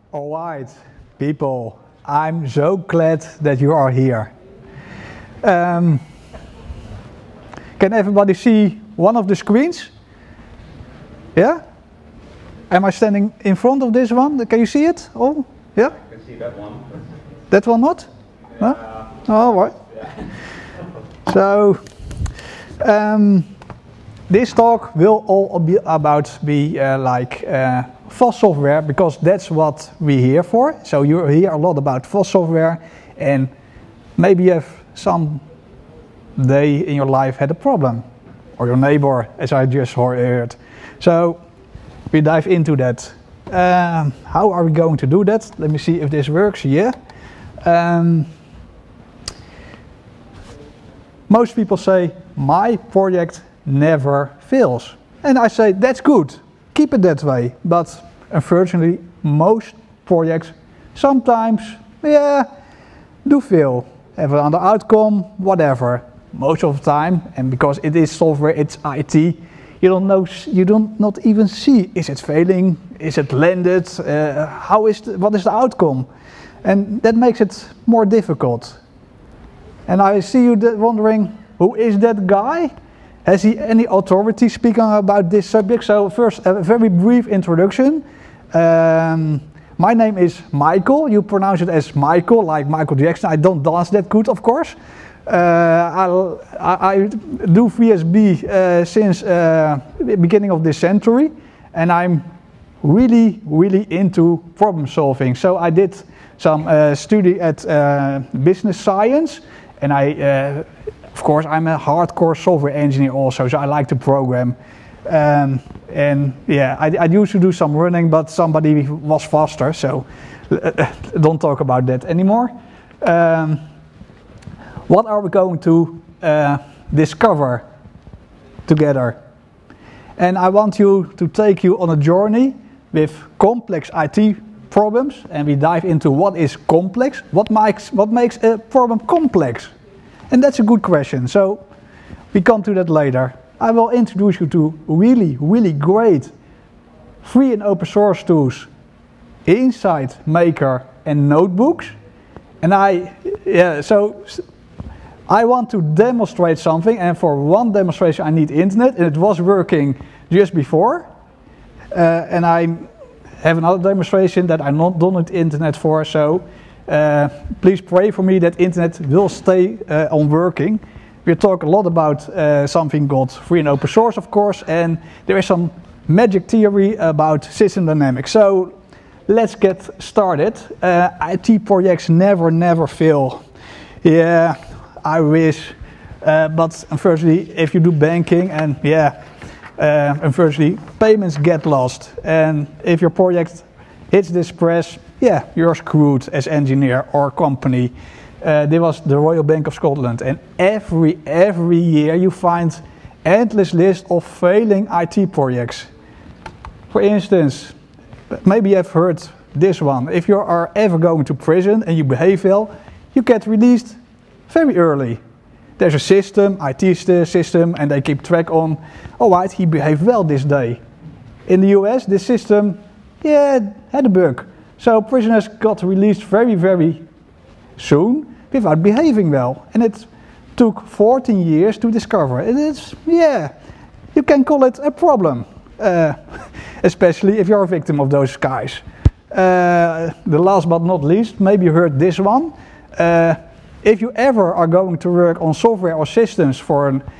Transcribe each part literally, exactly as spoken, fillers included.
All right, people, I'm so glad that you are here. Um, can everybody see one of the screens? Yeah? Am I standing in front of this one? Can you see it? Oh, yeah? I can see that one. That one not? Yeah. No? All right. Yeah. So, um, this talk will all be about be uh, like uh, F O S software, because that's what we're here for. So you hear a lot about F O S software, and maybe you have some day in your life had a problem, or your neighbor, as I just heard. So we dive into that. Um, how are we going to do that? Let me see if this works. Yeah. Um, most people say my project never fails, and I say that's good. Keep it that way. But unfortunately, most projects sometimes, yeah, do fail. Have another outcome, whatever. Most of the time, and because it is software, it's I T. You don't know. You don't not even see. Is it failing? Is it landed? Uh, how is the, what is the outcome? And that makes it more difficult. And I see you wondering, who is that guy? Has he any authority speaking about this subject? So first, a very brief introduction. Um, my name is Michael. You pronounce it as Michael, like Michael Jackson. I don't dance that good, of course. Uh, I, I do V S B uh, since uh, the beginning of this century, and I'm really, really into problem solving. So I did some uh, study at uh, business science, and I, uh, of course, I'm a hardcore software engineer also, so I like to program. Um, and yeah, I, I used to do some running, but somebody was faster, so don't talk about that anymore. Um, what are we going to uh, discover together? And I want you to take you on a journey with complex I T problems, and we dive into what is complex, what makes, what makes a problem complex. And that's a good question, so we come to that later. I will introduce you to really, really great free and open source tools, Insight, Maker and Notebooks. And I, yeah, so I want to demonstrate something, and for one demonstration I need internet, and it was working just before. Uh, and I have another demonstration that I not don't need internet for, so uh, please pray for me that internet will stay uh, on working. We talk a lot about uh, something called free and open source, of course, and there is some magic theory about system dynamics. So let's get started. Uh, I T projects never, never fail. Yeah, I wish, uh, but unfortunately, if you do banking, and yeah, uh, unfortunately, payments get lost. And if your project hits this press, yeah, you're screwed as engineer or company. Uh, this was the Royal Bank of Scotland, and every every year you find endless list of failing I T projects. For instance, maybe you've heard this one. If you are ever going to prison and you behave well, you get released very early. There's a system, I T system, and they keep track on, all right, he behaved well this day. In the U S, this system, yeah, had a bug. So prisoners got released very, very soon without behaving well. And it took fourteen years to discover. And it's, yeah, you can call it a problem, uh, especially if you're a victim of those guys. Uh, the last but not least, maybe you heard this one. Uh, if you ever are going to work on software or systems for an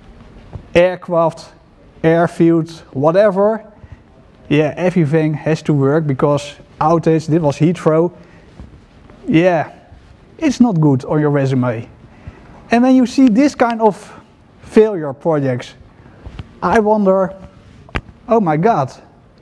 aircraft, airfield, whatever, yeah, everything has to work because outage, this was Heathrow. Yeah, it's not good on your resume. And when you see this kind of failure projects, I wonder, oh my God,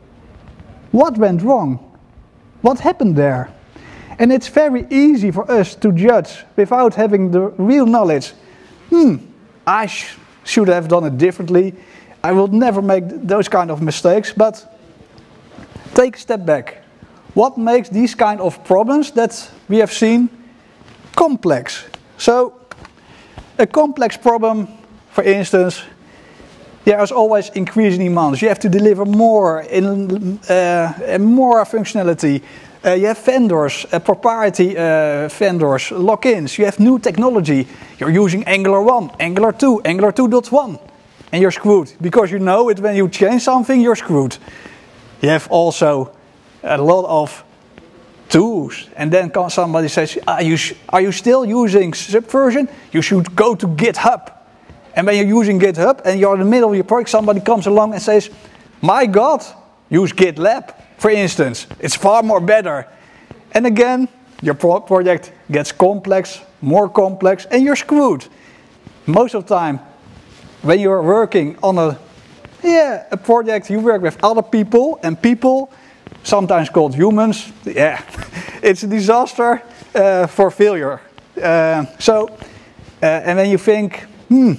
what went wrong? What happened there? And it's very easy for us to judge without having the real knowledge. Hmm, I sh should have done it differently. I will never make those kind of mistakes, but take a step back. What makes these kind of problems that we have seen complex? So, a complex problem, for instance, there is always increasing demands. You have to deliver more in uh, and more functionality. Uh, you have vendors, uh, proprietary uh, vendors, lock-ins. You have new technology. You're using Angular one, Angular two, Angular two point one. And you're screwed. Because you know it when you change something, you're screwed. You have also a lot of tools. And then somebody says, are you, are you still using Subversion? You should go to GitHub. And when you're using GitHub and you're in the middle of your project, somebody comes along and says, my God, use GitLab, for instance. It's far more better. And again, your pro project gets complex, more complex, and you're screwed. Most of the time, when you're working on a, yeah, a project, you work with other people, and people, sometimes called humans, yeah, it's a disaster uh, for failure. Uh, so, uh, and when you think, hmm,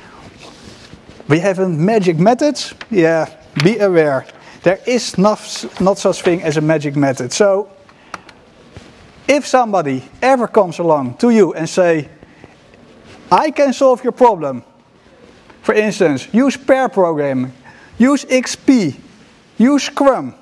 we have a magic method, yeah, be aware. There is not, not such thing as a magic method. So, if somebody ever comes along to you and say, I can solve your problem. For instance, use pair programming, use X P, use Scrum.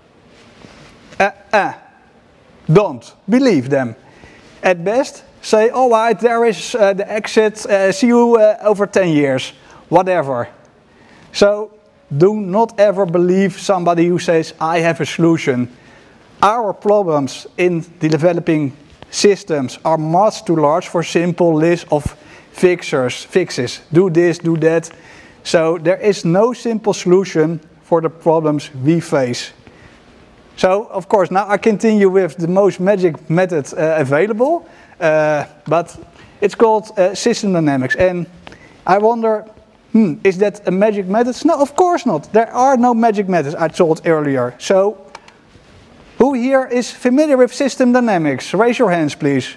Uh, uh, don't believe them. At best, say, all right, there is uh, the exit, uh, see you uh, over ten years, whatever. So, do not ever believe somebody who says, I have a solution. Our problems in developing systems are much too large for simple list of fixers, fixes. Do this, do that. So there is no simple solution for the problems we face. So, of course, now I continue with the most magic method uh, available. Uh, but it's called uh, system dynamics. And I wonder, Hmm, is that a magic method? No, of course not. There are no magic methods, I told earlier. So, who here is familiar with system dynamics? Raise your hands, please.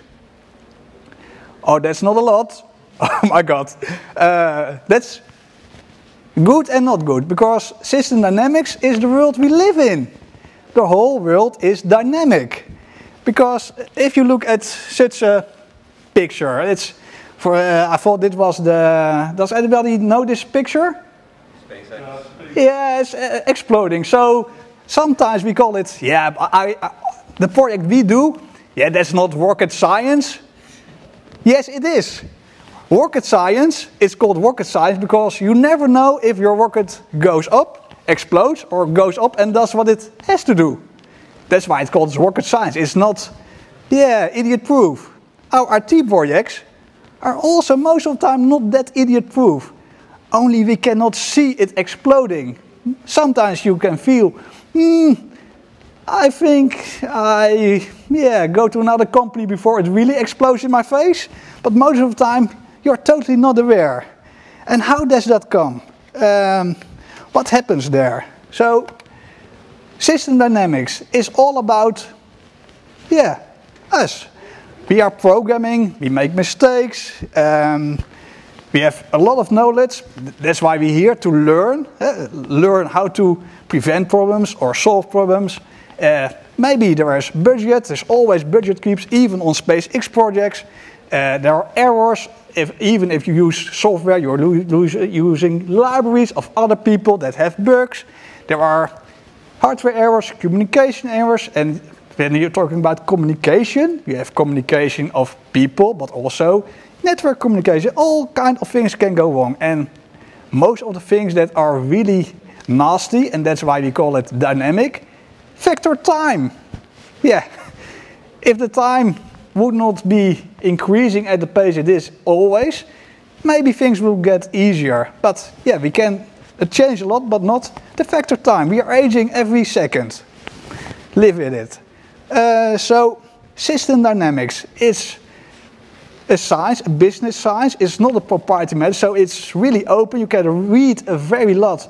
Oh, that's not a lot. Oh my God. Uh, that's good and not good, because system dynamics is the world we live in. The whole world is dynamic. Because if you look at such a picture, it's For, uh, I thought it was the... Does anybody know this picture? SpaceX. Yeah, it's uh, exploding. So sometimes we call it, yeah, I, I, the project we do, yeah, that's not rocket science. Yes, it is. Rocket science is called rocket science because you never know if your rocket goes up, explodes, or goes up and does what it has to do. That's why it's called rocket science. It's not, yeah, idiot-proof. Our I T projects are also most of the time not that idiot-proof. Only we cannot see it exploding. Sometimes you can feel, hmm, I think I yeah, go to another company before it really explodes in my face. But most of the time, you're totally not aware. And how does that come? Um, what happens there? So, system dynamics is all about, yeah, us. We are programming, we make mistakes, um, we have a lot of knowledge. That's why we're here to learn, uh, learn how to prevent problems or solve problems. Uh, maybe there is budget, there's always budget creeps, even on SpaceX projects. Uh, there are errors, if, even if you use software, you're using libraries of other people that have bugs. There are hardware errors, communication errors, and when you're talking about communication, you have communication of people, but also network communication. All kinds of things can go wrong. And most of the things that are really nasty, and that's why we call it dynamic, factor time. Yeah, if the time would not be increasing at the pace it is always, maybe things will get easier. But yeah, we can change a lot, but not the factor time. We are aging every second. Live with it. Uh, so, system dynamics is a science, a business science. It's not a proprietary method, so it's really open. You can read a very lot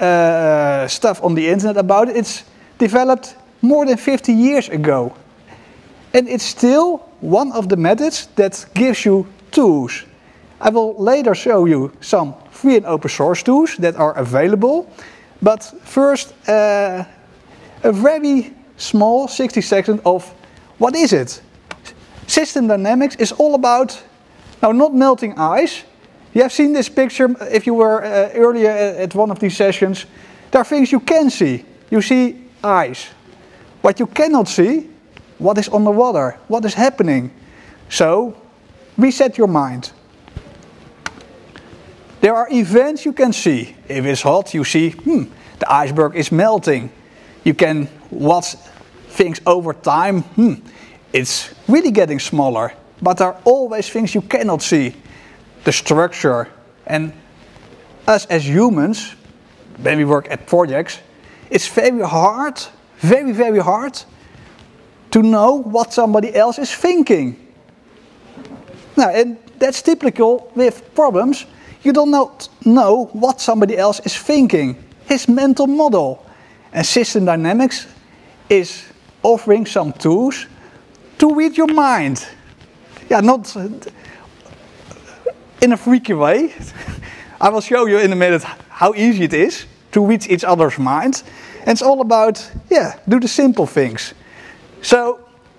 uh, stuff on the internet about it. It's developed more than fifty years ago. And it's still one of the methods that gives you tools. I will later show you some free and open source tools that are available. But first, uh, a very small sixty seconds of what is it? System dynamics is all about, now not melting ice. You have seen this picture if you were uh, earlier at one of these sessions. There are things you can see. You see ice. What you cannot see what is underwater, what is happening. So, reset your mind. There are events you can see. If it's hot, you see, hmm, the iceberg is melting. You can watch things over time. Hmm, it's really getting smaller. But there are always things you cannot see. The structure. And us as humans, when we work at projects, it's very hard, very, very hard to know what somebody else is thinking. Now, and that's typical with problems. You don't not know what somebody else is thinking, his mental model. And System Dynamics is offering some tools to read your mind. Yeah, not in a freaky way. I will show you in a minute how easy it is to read each other's mind. And it's all about, yeah, do the simple things. So,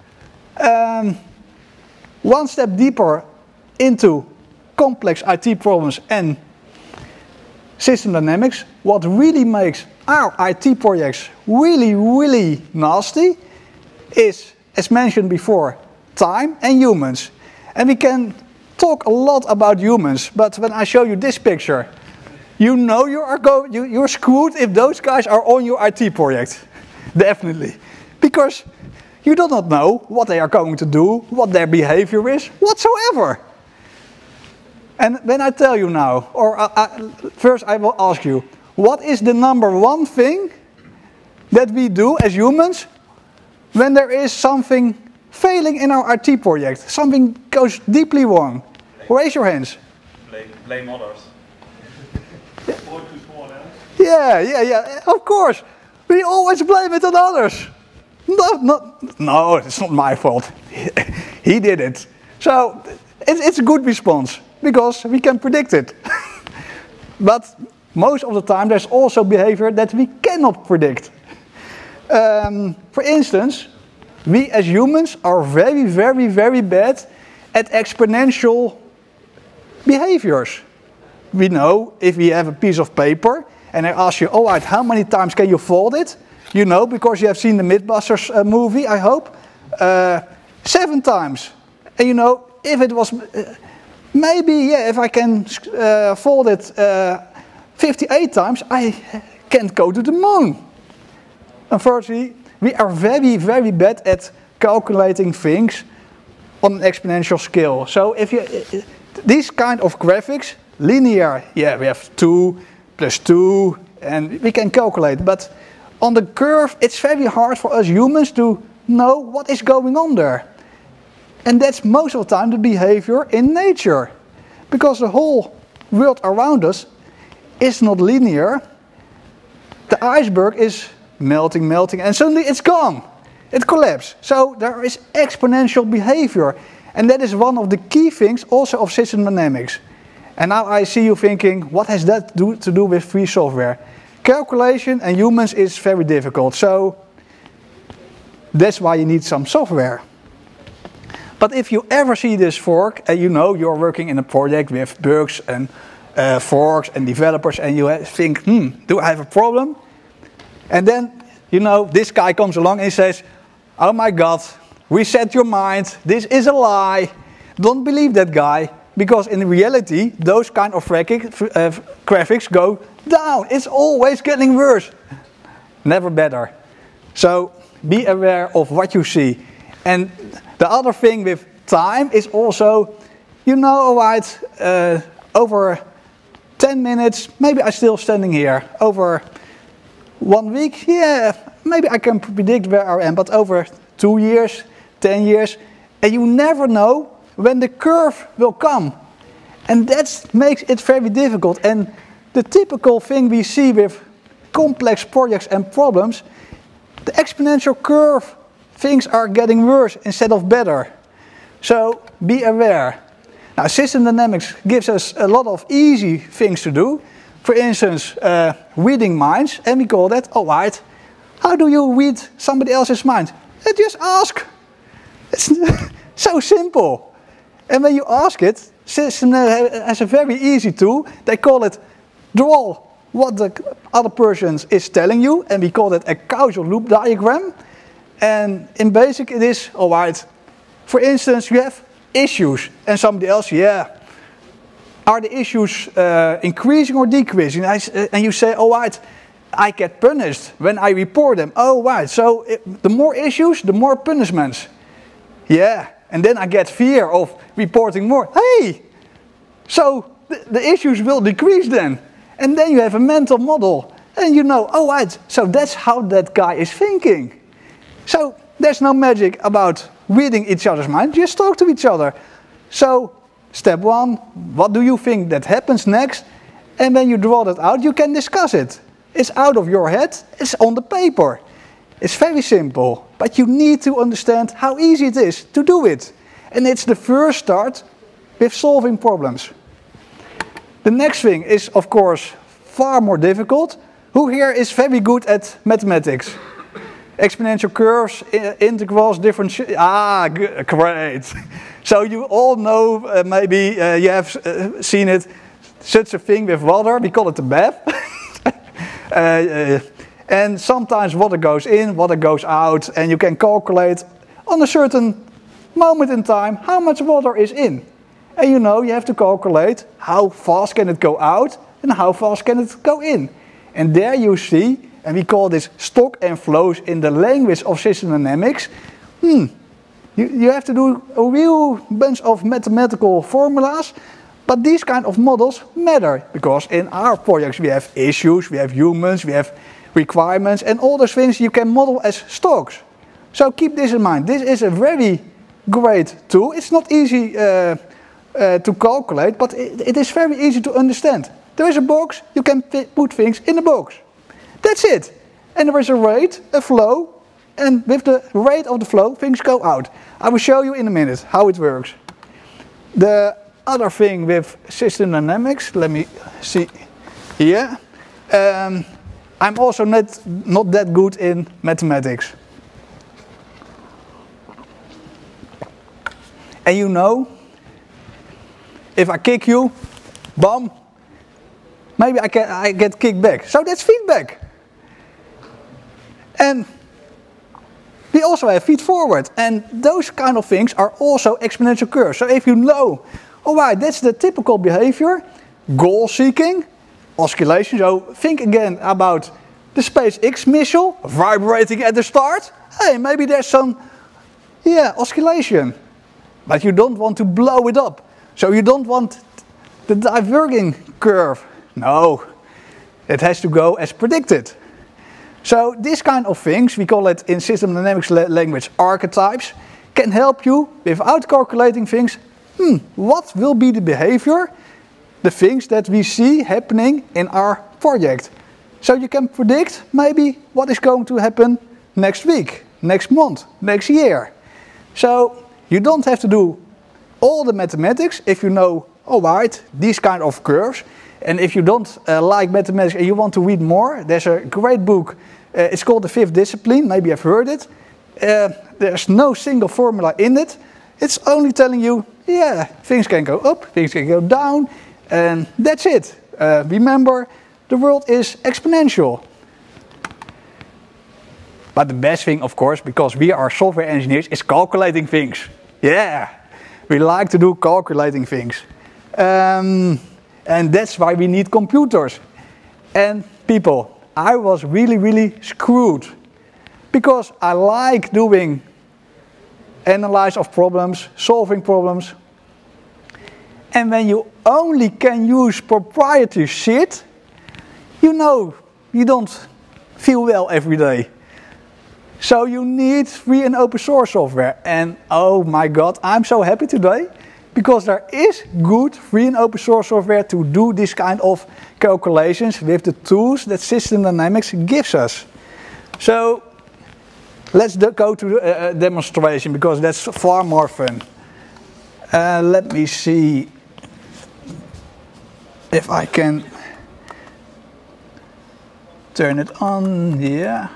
um, one step deeper into complex I T problems and System Dynamics, what really makes our I T projects really, really nasty is, as mentioned before, time and humans. And we can talk a lot about humans, but when I show you this picture, you know you are go you, you're screwed if those guys are on your I T project. Definitely. Because you do not know what they are going to do, what their behavior is, whatsoever. And when I tell you now, or I, I, first I will ask you, what is the number one thing that we do as humans when there is something failing in our I T project? Something goes deeply wrong. Raise your hands. Blame, blame others. Or too small hands. Yeah, yeah, yeah, of course. We always blame it on others. No, not, no, it's not my fault. He did it. So, it, it's a good response, because we can predict it. But most of the time there's also behavior that we cannot predict. Um, for instance, we as humans are very, very, very bad at exponential behaviors. We know if we have a piece of paper and I ask you, all right, how many times can you fold it? You know, because you have seen the Mythbusters uh, movie, I hope. Uh, seven times. And you know, if it was, uh, maybe, yeah, if I can uh, fold it uh, fifty-eight times, I can't go to the moon. Unfortunately, we are very, very bad at calculating things on an exponential scale. So if you, uh, these kind of graphics, linear, yeah, we have two plus two, and we can calculate. But on the curve, it's very hard for us humans to know what is going on there. And that's most of the time the behavior in nature. Because the whole world around us is not linear. The iceberg is melting, melting, and suddenly it's gone. It collapsed. So there is exponential behavior. And that is one of the key things also of System Dynamics. And now I see you thinking, what has that do, to do with free software? Calculation and humans is very difficult. So that's why you need some software. But if you ever see this fork, and you know you're working in a project with bugs and uh, forks and developers, and you think, hmm, do I have a problem? And then, you know, this guy comes along and he says, oh my God, reset your mind, this is a lie. Don't believe that guy, because in reality, those kind of graphics go down. It's always getting worse, never better. So be aware of what you see. And the other thing with time is also, you know, right, uh, over ten minutes, maybe I'm still standing here. Over one week, yeah, maybe I can predict where I am, but over two years, ten years, and you never know when the curve will come. And that makes it very difficult. And the typical thing we see with complex projects and problems, the exponential curve, things are getting worse instead of better. So be aware. Now, System Dynamics gives us a lot of easy things to do. For instance, uh, reading minds, and we call that, all right, how do you read somebody else's mind? Uh, just ask. It's so simple. And when you ask it, System has a very easy tool. They call it draw what the other person is telling you, and we call it a causal loop diagram. And in basic it is, all right, for instance, you have issues and somebody else, yeah, are the issues uh, increasing or decreasing? I, uh, and you say, all right, I get punished when I report them. Oh, right, so it, the more issues, the more punishments. Yeah, and then I get fear of reporting more. Hey, so the, the issues will decrease then. And then you have a mental model. And you know, oh, right, so that's how that guy is thinking. So there's no magic about reading each other's mind, just talk to each other. So step one, what do you think that happens next? And when you draw that out, you can discuss it. It's out of your head, it's on the paper. It's very simple, but you need to understand how easy it is to do it. And it's the first start with solving problems. The next thing is, of course, far more difficult. Who here is very good at mathematics? Exponential curves, integrals, differential. Ah, good, great. So you all know, uh, maybe uh, you have uh, seen it, such a thing with water. We call it the bath. uh, uh, and sometimes water goes in, water goes out, and you can calculate on a certain moment in time how much water is in. And you know, you have to calculate how fast can it go out and how fast can it go in. And there you see, and we call this stock and flows in the language of system dynamics. Hmm, you, you have to do a real bunch of mathematical formulas, but these kind of models matter, because in our projects we have issues, we have humans, we have requirements, and all those things you can model as stocks. So keep this in mind. This is a very great tool. It's not easy uh, uh, to calculate, but it, it is very easy to understand. There is a box, you can put things in the box. That's it. And there is a rate, a flow, and with the rate of the flow, things go out. I will show you in a minute how it works. The other thing with system dynamics, let me see here. Um, I'm also not, not that good in mathematics. And you know, if I kick you, bam, maybe I, can, I get kicked back. So that's feedback. And we also have feed forward. And those kind of things are also exponential curves. So if you know, all right, that's the typical behavior, goal seeking, oscillation. So think again about the SpaceX missile vibrating at the start. Hey, maybe there's some, yeah, oscillation. But you don't want to blow it up. So you don't want the diverging curve. No, it has to go as predicted. So this kind of things, we call it in system dynamics language archetypes, can help you without calculating things. Hmm, what will be the behavior, the things that we see happening in our project? So you can predict maybe what is going to happen next week, next month, next year. So you don't have to do all the mathematics if you know, all right, these kind of curves. And if you don't uh, like mathematics and you want to read more, there's a great book. Uh, it's called The Fifth Discipline. Maybe you've heard it. Uh, there's no single formula in it. It's only telling you, yeah, things can go up, things can go down, and that's it. Uh, remember, the world is exponential. But the best thing, of course, because we are software engineers, is calculating things. Yeah, we like to do calculating things. Um, and that's why we need computers. And people, I was really, really screwed. Because I like doing analysis of problems, solving problems. And when you only can use proprietary shit, you know, you don't feel well every day. So you need free and open source software. And oh my god, I'm so happy today, because there is good free and open source software to do this kind of calculations with the tools that System Dynamics gives us. So let's go to a demonstration, because that's far more fun. Uh, let me see if I can turn it on here.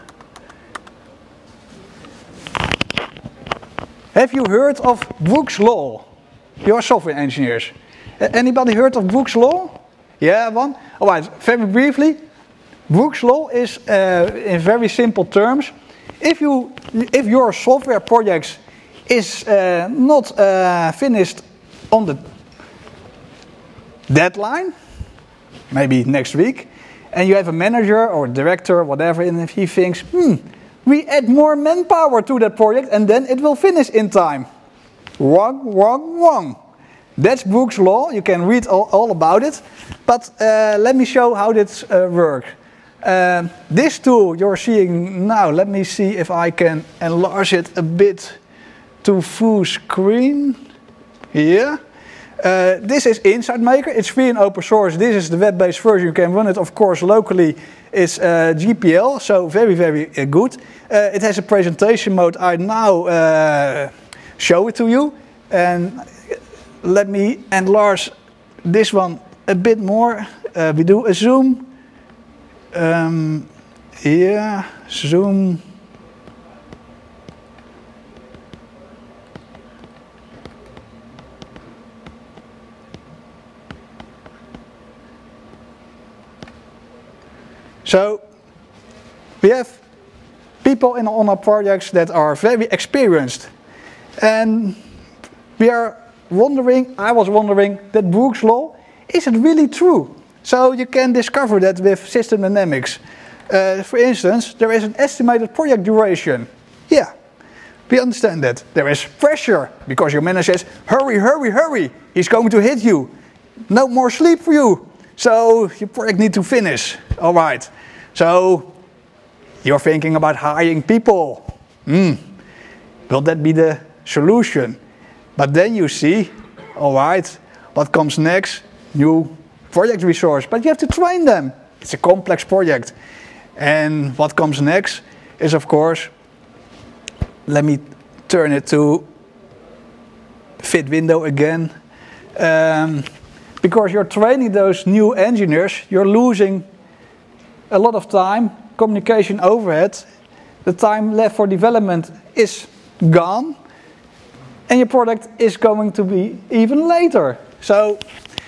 Have you heard of Brooks Law? You're software engineers. Anybody heard of Brooks Law? Yeah, one? Alright, very briefly. Brooks Law is, uh, in very simple terms, if you if your software project is uh, not uh, finished on the deadline, maybe next week, and you have a manager or a director, whatever, and if he thinks, hmm, we add more manpower to that project and then it will finish in time. Wrong, wrong, wrong. That's Brooks' law. You can read all, all about it. But uh, let me show how this uh, works. Uh, this tool you're seeing now, let me see if I can enlarge it a bit to full screen. Yeah. Uh, this is InsightMaker. It's free and open source. This is the web-based version. You can run it, of course, locally. It's uh, G P L, so very, very uh, good. Uh, it has a presentation mode. I now uh, show it to you. And let me enlarge this one a bit more. Uh, we do a zoom. Um, yeah, zoom. So we have people in, on our projects that are very experienced, and we are wondering, I was wondering, that Brooks' law, is it really true? So you can discover that with System Dynamics. Uh, for instance, there is an estimated project duration. Yeah, we understand that. There is pressure, because your manager says, hurry, hurry, hurry, he's going to hit you. No more sleep for you. So your project needs to finish. All right. So you're thinking about hiring people. Hmm. Will that be the solution? But then you see, all right, what comes next? New project resource. But you have to train them. It's a complex project. And what comes next is, of course, let me turn it to fit window again. Um, because you're training those new engineers, you're losing a lot of time, communication overhead. The time left for development is gone. And your product is going to be even later. So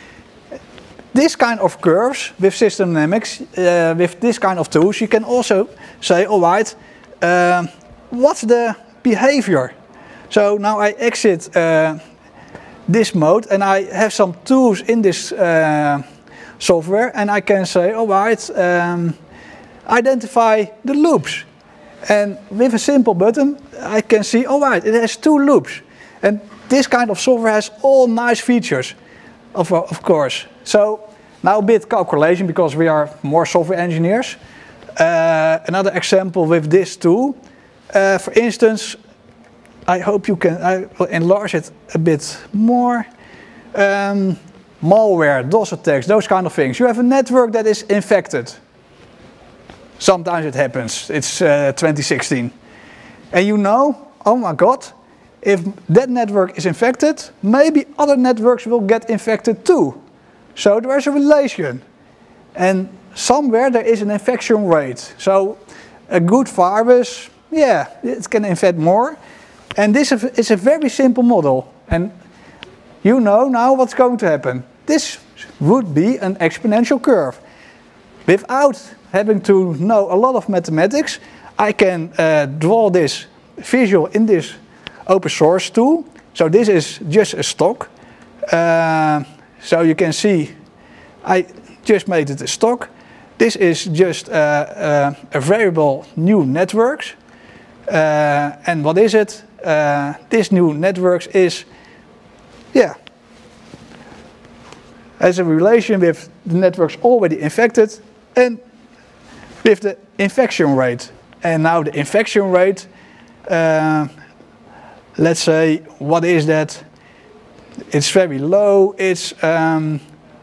this kind of curves with System Dynamics, uh, with this kind of tools, you can also say, all right, uh, what's the behavior? So now I exit uh, this mode and I have some tools in this uh, software, and I can say, all right, um, identify the loops. And with a simple button, I can see, all right, it has two loops. And this kind of software has all nice features, of, of course. So now a bit calculation, because we are more software engineers. Uh, another example with this tool. Uh, for instance, I hope you can, I will enlarge it a bit more. Um, malware, DOS attacks, those kind of things. You have a network that is infected. Sometimes it happens. It's uh, twenty sixteen. And you know, oh my God, if that network is infected, maybe other networks will get infected too. So there is a relation. And somewhere there is an infection rate. So a good virus, yeah, it can infect more. And this is a very simple model. And you know now what's going to happen. This would be an exponential curve. Without having to know a lot of mathematics, I can uh, draw this visual in this open source tool. So this is just a stock. Uh, so you can see I just made it a stock. This is just uh, uh, a variable new networks. Uh, and what is it? Uh, this new networks is, yeah, has a relation with the networks already infected and with the infection rate. And now the infection rate, uh, let's say, what is that? It's very low. It's um,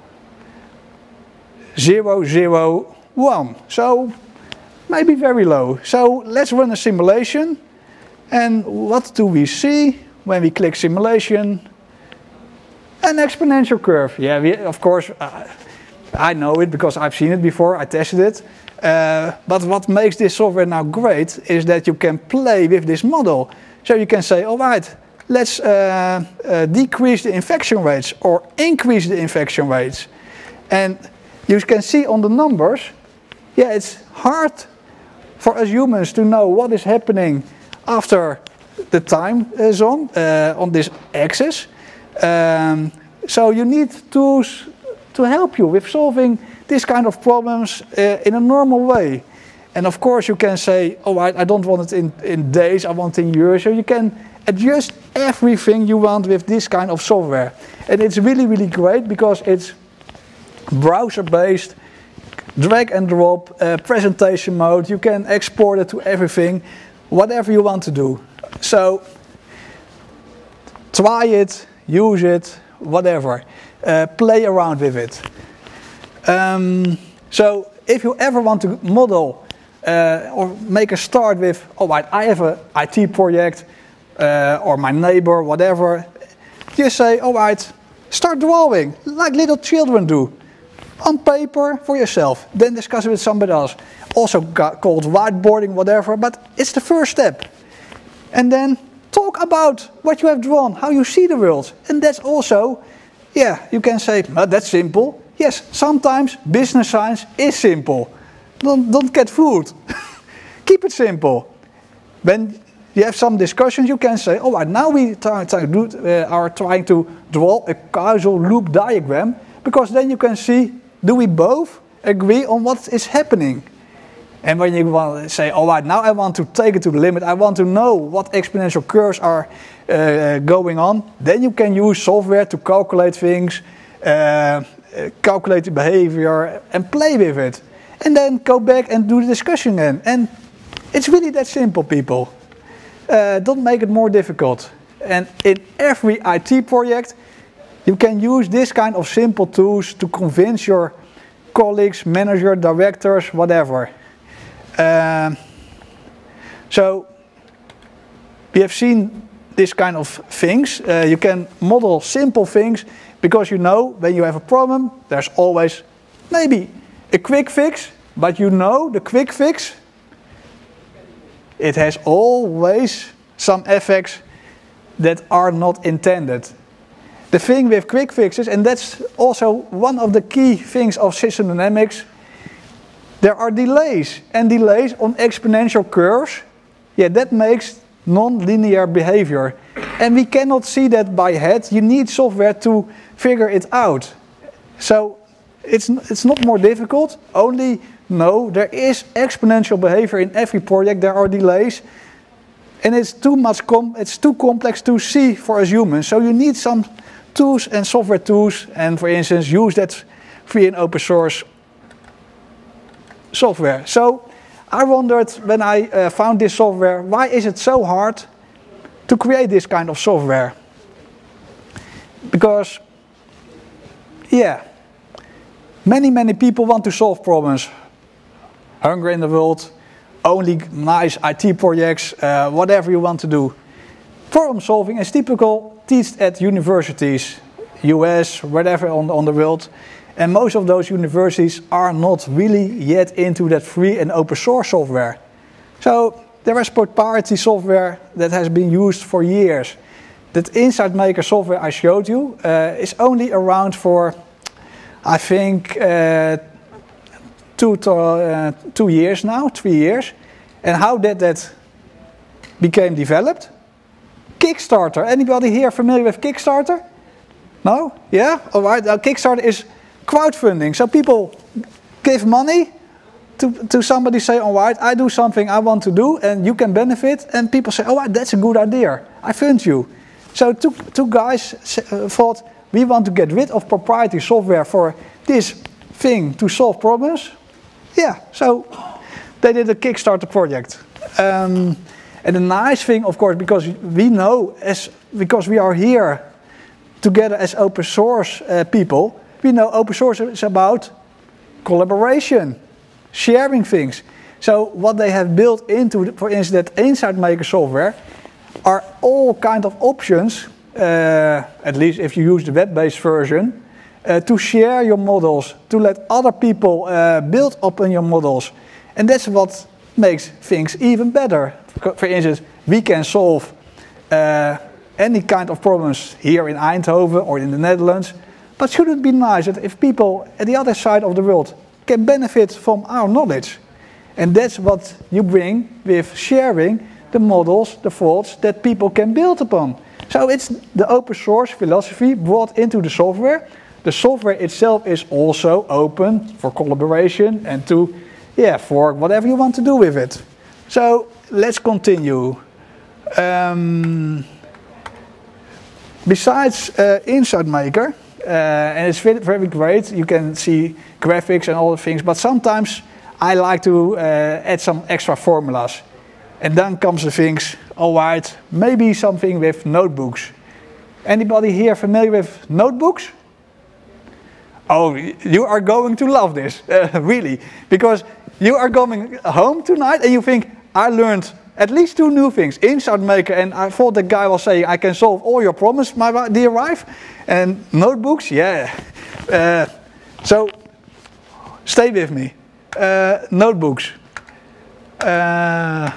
zero, zero, one. So maybe very low. So let's run a simulation. And what do we see when we click simulation? An exponential curve. Yeah, we, of course, uh, I know it because I've seen it before. I tested it. Uh, but what makes this software now great is that you can play with this model. So you can say, all right, let's uh, uh, decrease the infection rates or increase the infection rates. And you can see on the numbers, yeah, it's hard for us humans to know what is happening after the time zone uh, on this axis. Um, so you need tools to help you with solving this kind of problems uh, in a normal way. And of course you can say, oh, I, I don't want it in, in days, I want it in years. So you can adjust everything you want with this kind of software. And it's really, really great because it's browser-based, drag and drop, uh, presentation mode. You can export it to everything, whatever you want to do. So try it, use it, whatever. Uh, play around with it. Um, so if you ever want to model uh, or make a start with, oh, right, I have an I T project uh, or my neighbor, whatever, just say, all right, start drawing like little children do. On paper for yourself, then discuss it with somebody else. Also called whiteboarding, whatever, but it's the first step. And then talk about what you have drawn, how you see the world. And that's also, yeah, you can say, oh, that's simple. Yes, sometimes business science is simple. Don't, don't get fooled. Keep it simple. When you have some discussions, you can say, all right, now we try, try do, uh, are trying to draw a causal loop diagram, because then you can see, do we both agree on what is happening? And when you want to say, all right, now I want to take it to the limit, I want to know what exponential curves are uh, going on, then you can use software to calculate things, uh, calculate the behavior, and play with it. And then go back and do the discussion again. And it's really that simple, people. Uh, don't make it more difficult. And in every I T project, you can use this kind of simple tools to convince your colleagues, manager, directors, whatever. Uh, so we have seen this kind of things. Uh, you can model simple things because you know when you have a problem, there's always maybe a quick fix, but you know the quick fix, it has always some effects that are not intended. The thing with quick fixes, and that's also one of the key things of system dynamics, there are delays, and delays on exponential curves, yeah, that makes non-linear behavior. And we cannot see that by head, you need software to figure it out. So it's, it's not more difficult, only know there is exponential behavior in every project, there are delays, and it's too much, com it's too complex to see for us humans, so you need some tools and software tools, and for instance use that free and open source software. So I wondered when I uh, found this software, why is it so hard to create this kind of software? Because, yeah, many many people want to solve problems. Hunger in the world, only nice I T projects, uh, whatever you want to do. Problem solving is typical taught at universities, U S, wherever on, on the world. And most of those universities are not really yet into that free and open source software. So there is proprietary software that has been used for years. That Insight Maker software I showed you uh, is only around for, I think, uh, two, to, uh, two years now, three years. And how did that became developed? Kickstarter. Anybody here familiar with Kickstarter? No? Yeah? All right. Uh, Kickstarter is crowdfunding. So people give money to, to somebody, say, all right, I do something I want to do and you can benefit. And people say, all right, that's a good idea. I fund you. So two, two guys uh, thought, we want to get rid of proprietary software for this thing to solve problems. Yeah, so they did a Kickstarter project. Um, and the nice thing, of course, because we know, as because we are here together as open source uh, people, we know open source is about collaboration, sharing things. So what they have built into, for instance, that Insight Maker software, are all kind of options, uh, at least if you use the web-based version, uh, to share your models, to let other people uh, build upon your models. And that's what makes things even better. For instance, we can solve uh, any kind of problems here in Eindhoven or in the Netherlands, but should it be nice that if people at the other side of the world can benefit from our knowledge? And that's what you bring with sharing the models, the thoughts that people can build upon. So it's the open source philosophy brought into the software. The software itself is also open for collaboration and to, yeah, for whatever you want to do with it. So let's continue. Um, besides uh, Insight Maker, uh, and it's very, very great, you can see graphics and all the things, but sometimes I like to uh, add some extra formulas. And then comes the things, all right, maybe something with notebooks. Anybody here familiar with notebooks? Oh, you are going to love this, uh, really. Because you are going home tonight and you think, I learned at least two new things. Insight Maker, and I thought the guy was saying, I can solve all your problems, my dear wife. And notebooks, yeah. Uh, so, stay with me. Uh, notebooks. Uh,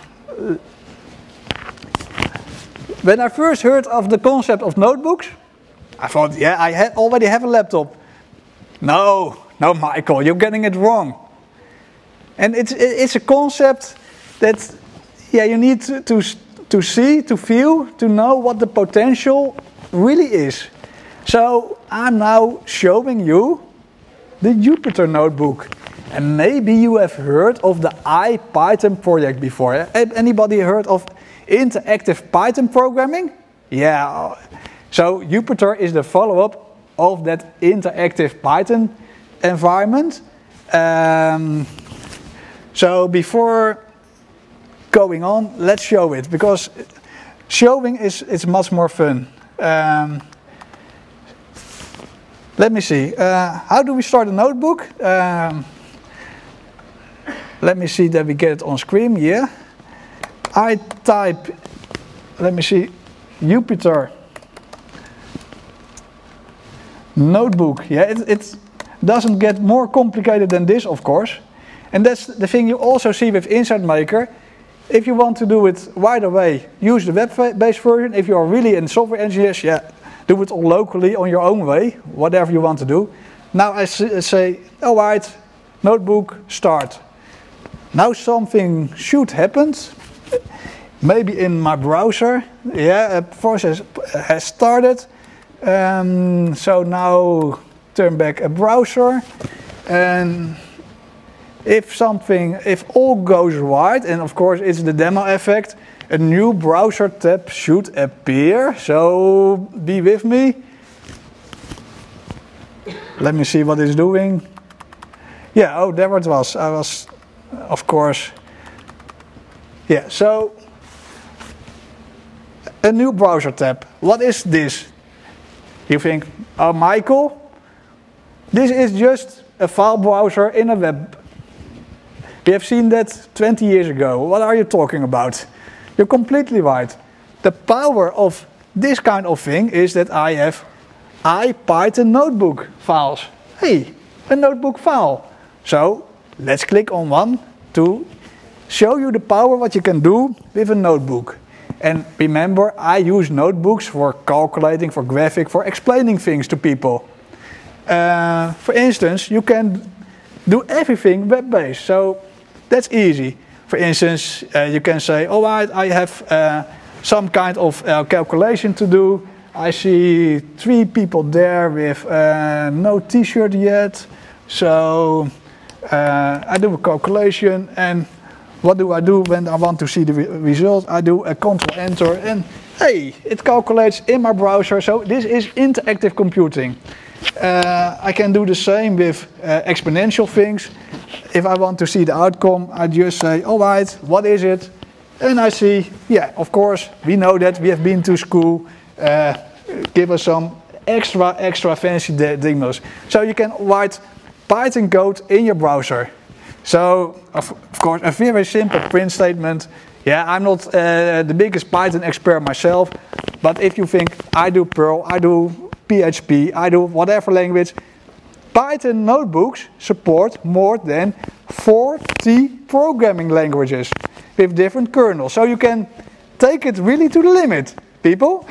when I first heard of the concept of notebooks, I thought, yeah, I ha already have a laptop. No, no, Michael, you're getting it wrong. And it's it's a concept that, yeah, you need to, to to see, to feel, to know what the potential really is. So I'm now showing you the Jupyter Notebook. And maybe you have heard of the IPython project before. Anybody heard of interactive Python programming? Yeah. So Jupyter is the follow-up of that interactive Python environment. Um, so before going on, let's show it, because showing is, is much more fun. Um, let me see. Uh, how do we start a notebook? Um, Let me see that we get it on screen, yeah. I type, let me see, Jupyter Notebook. Yeah, it, it doesn't get more complicated than this, of course. And that's the thing you also see with Insight Maker. If you want to do it right away, use the web-based version. If you are really a software engineer, yeah, do it all locally on your own way, whatever you want to do. Now I say, all right, notebook, start. Now something should happen, maybe in my browser. Yeah, a process has started. Um, so now turn back a browser, and if something, if all goes right, and of course it's the demo effect, a new browser tab should appear. So be with me. Let me see what it's doing. Yeah, oh, there it was. I was. Of course, yeah, so a new browser tab. What is this? You think, oh, Michael, this is just a file browser in a web. We have seen that twenty years ago. What are you talking about? You're completely right. The power of this kind of thing is that I have IPython notebook files. Hey, a notebook file. So let's click on one to show you the power what you can do with a notebook. And remember, I use notebooks for calculating, for graphic, for explaining things to people. Uh, for instance, you can do everything web-based, so that's easy. For instance, uh, you can say, all right, I have uh, some kind of uh, calculation to do. I see three people there with uh, no t-shirt yet, so uh, I do a calculation, and what do I do when I want to see the re result? I do a control enter, and hey, it calculates in my browser. So this is interactive computing. Uh, I can do the same with uh, exponential things. If I want to see the outcome, I just say, all right, what is it? And I see, yeah, of course, we know that, we have been to school. Uh, give us some extra, extra fancy demos. So you can write Python code in your browser. So, of, of course, a very simple print statement. Yeah, I'm not uh, the biggest Python expert myself, but if you think I do Perl, I do P H P, I do whatever language, Python notebooks support more than forty programming languages with different kernels. So you can take it really to the limit, people.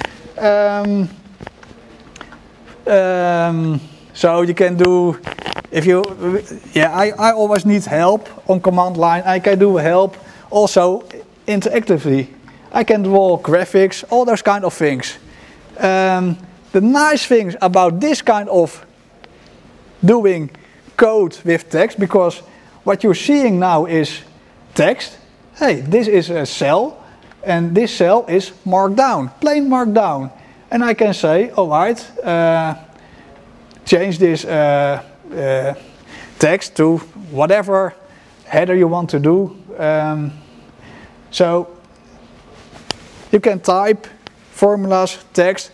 um, um, so you can do if you, yeah, I, I always need help on command line. I can do help also interactively. I can draw graphics, all those kind of things. Um, the nice things about this kind of doing code with text, because what you're seeing now is text. Hey, this is a cell, and this cell is marked down, plain marked down. And I can say, all right, uh, change this uh, uh, text to whatever header you want to do. Um, so you can type formulas, text.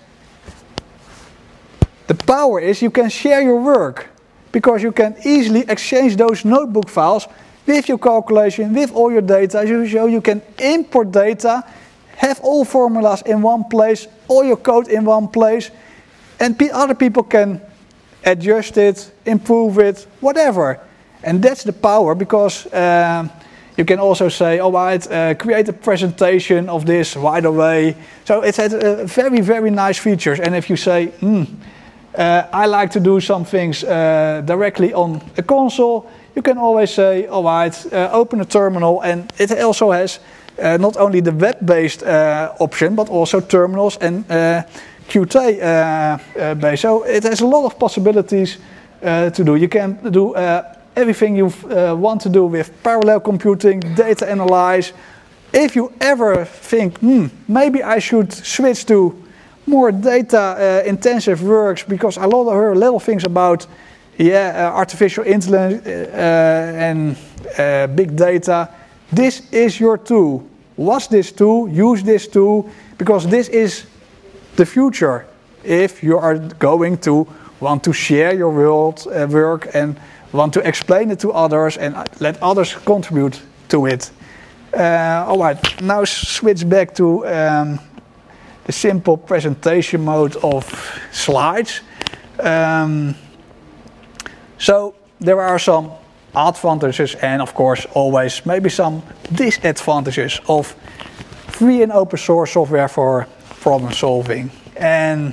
The power is you can share your work, because you can easily exchange those notebook files with your calculation, with all your data. So you can import data, have all formulas in one place, all your code in one place, and other people can adjust it, improve it, whatever. And that's the power, because um, you can also say, all right, uh, create a presentation of this right away. So it has uh, very, very nice features. And if you say, hmm, uh, I like to do some things uh, directly on a console, you can always say, all right, uh, open a terminal, and it also has uh, not only the web-based uh, option, but also terminals and uh, Qt uh, uh, based. So it has a lot of possibilities uh, to do. You can do uh, everything you uh, want to do with parallel computing, data analyze. If you ever think, hmm, maybe I should switch to more data uh, intensive works, because I lot of heard little things about yeah, uh, artificial intelligence uh, and uh, big data. This is your tool. Watch this tool, use this tool, because this is the future. If you are going to want to share your world, uh, work and want to explain it to others and let others contribute to it. Uh, all right, now switch back to um, the simple presentation mode of slides. Um, so there are some advantages and of course always maybe some disadvantages of free and open source software for problem solving. And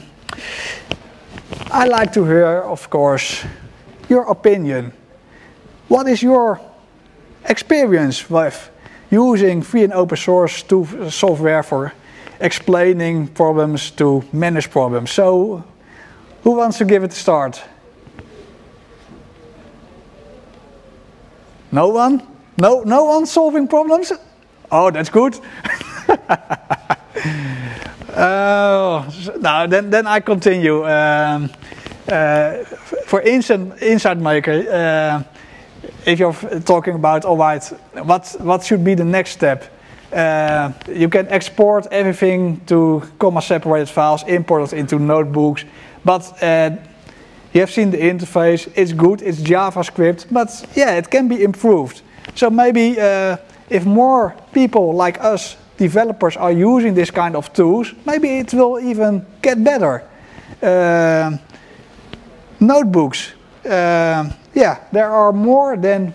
I like to hear, of course, your opinion. What is your experience with using free and open source to software for explaining problems, to manage problems? So who wants to give it a start? No one? No, no one solving problems? Oh, that's good. uh, now then, then I continue. Um, uh, for Inside, Inside Maker, uh, if you're talking about, all right, what what should be the next step? Uh, you can export everything to comma-separated files, import it into notebooks, but uh, you have seen the interface. It's good. It's JavaScript, but yeah, it can be improved. So maybe uh, if more people like us, developers, are using this kind of tools, maybe it will even get better. Uh, notebooks. Uh, yeah, there are more than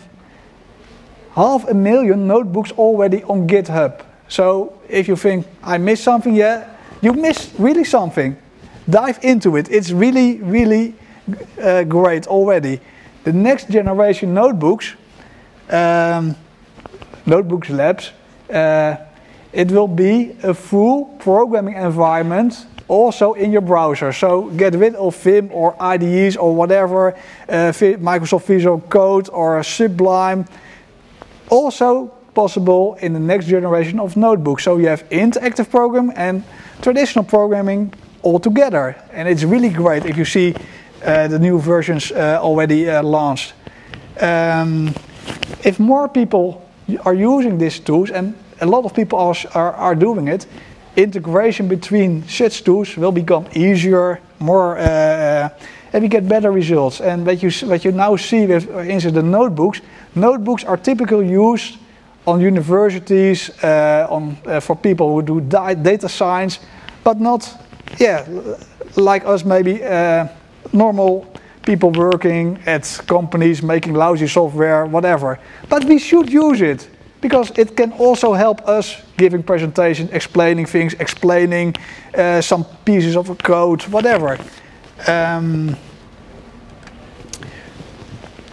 half a million notebooks already on GitHub. So if you think I missed something, yeah, you missed really something. Dive into it. It's really, really uh, great already. The next generation notebooks, um, notebooks labs, uh, it will be a full programming environment also in your browser. So get rid of Vim or I D Es or whatever, uh, Microsoft Visual Code or Sublime. Also possible in the next generation of notebooks. So you have interactive program and traditional programming all together. And it's really great if you see uh, the new versions uh, already uh, launched. Um, if more people are using these tools, and a lot of people are, are, are doing it, integration between such tools will become easier, more, uh, and we get better results. And what you, what you now see with, for instance, the notebooks, notebooks are typically used on universities, uh, on, uh, for people who do data science, but not, yeah, like us maybe, uh, normal people working at companies, making lousy software, whatever. But we should use it, because it can also help us giving presentations, explaining things, explaining uh, some pieces of code, whatever. Um,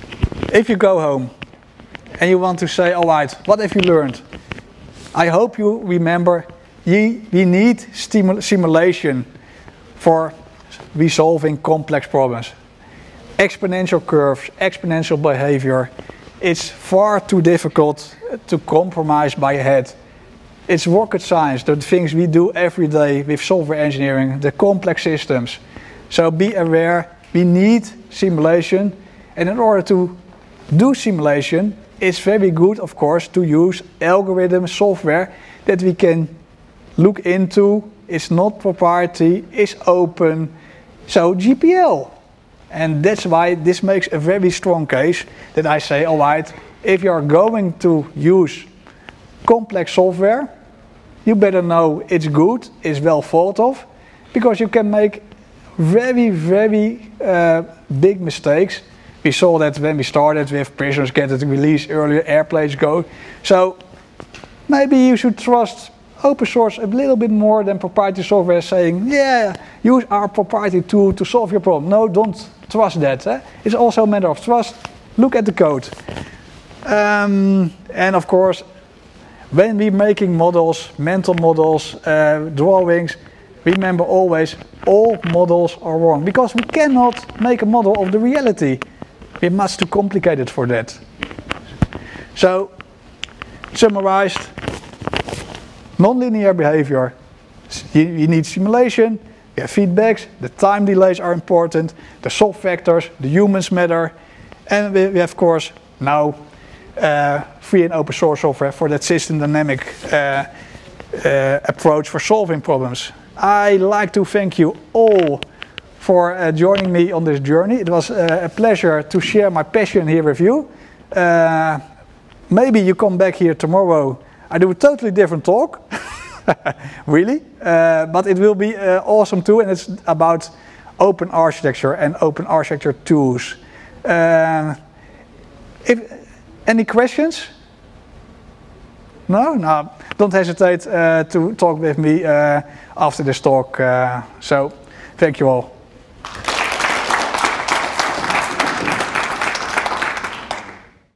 if you go home and you want to say, all right, what have you learned? I hope you remember ye, we need stimul simulation for resolving complex problems. Exponential curves, exponential behavior, it's far too difficult to compromise by head. It's rocket science, the things we do every day with software engineering, the complex systems. So be aware, we need simulation, and in order to do simulation, it's very good, of course, to use algorithm software that we can look into. It's not proprietary, it's open, so G P L. And that's why this makes a very strong case that I say, all right, if you are going to use complex software, you better know it's good, it's well thought of, because you can make very, very uh, big mistakes. We saw that when we started with prisoners get it released earlier, airplanes go. So maybe you should trust open source a little bit more than proprietary software saying, yeah, use our proprietary tool to solve your problem. No, don't trust that. Eh? It's also a matter of trust. Look at the code. Um, and of course, when we're making models, mental models, uh, drawings, remember always, all models are wrong. Because we cannot make a model of the reality. We're much too complicated for that. So, summarized, nonlinear behavior. You, you need simulation, you have feedbacks, the time delays are important, the soft factors, the humans matter, and we, we have, of course, now uh, free and open source software for that system dynamic uh, uh, approach for solving problems. I'd like to thank you all for uh, joining me on this journey. It was uh, a pleasure to share my passion here with you. Uh, maybe you come back here tomorrow. I do a totally different talk, really, uh, but it will be uh, awesome too, and it's about open architecture and open architecture tools. Uh, if, any questions? No? No, don't hesitate uh, to talk with me uh, after this talk. Uh, so, thank you all.